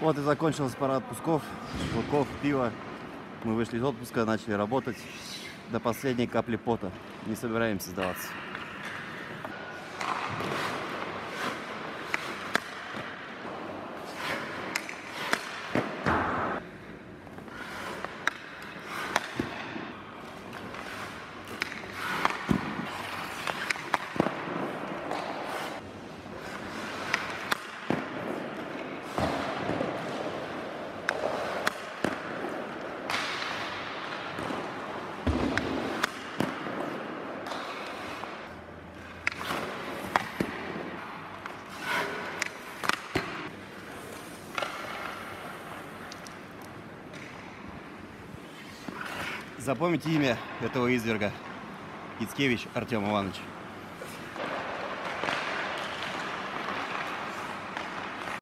Вот и закончился пара отпусков, шашлыков, пива. Мы вышли из отпуска, начали работать до последней капли пота. Не собираемся сдаваться. Запомните имя этого изверга. Ицкевич Артем Иванович.